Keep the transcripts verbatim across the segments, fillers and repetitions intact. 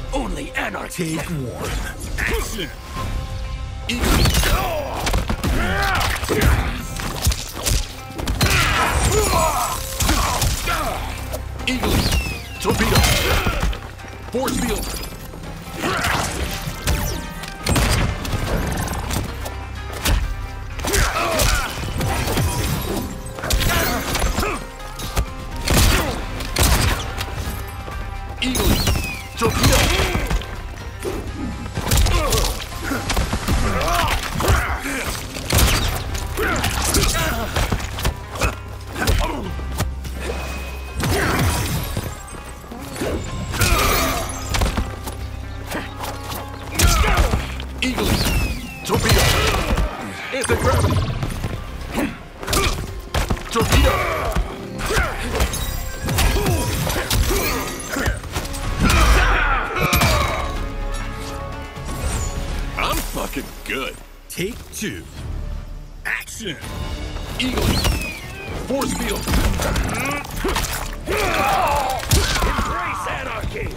Only anarchy. Take one. Action! Eagle. Eagle. Torpedo. Force field. Eagle. Torpedo. Eagle. Torpedo. Anti-gravity. Torpedo. I'm fucking good. Take two. Action! Eagle. Force field. Embrace anarchy.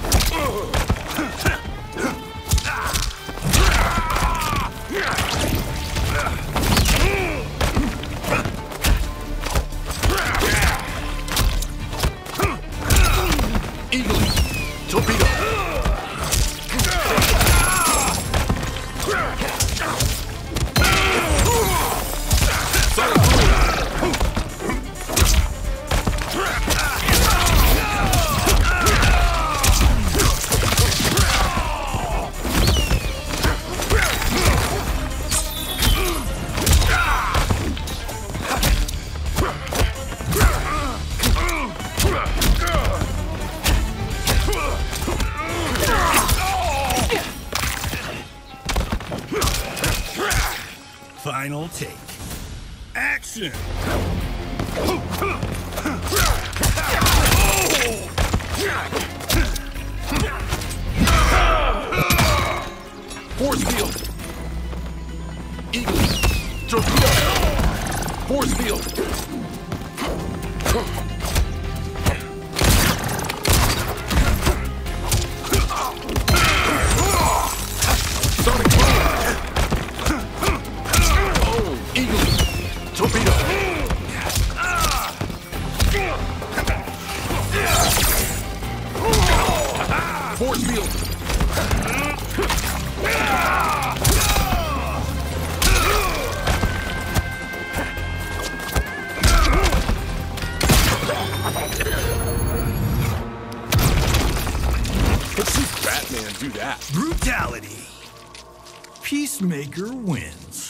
Eagle. Torpedo. Final take. Action! Force field. Eagle. Torpedo. Force field. Sonic boom. Oh, Eagle. Torpedo. Force field. Let's see Batman do that. Brutality. Peacemaker wins.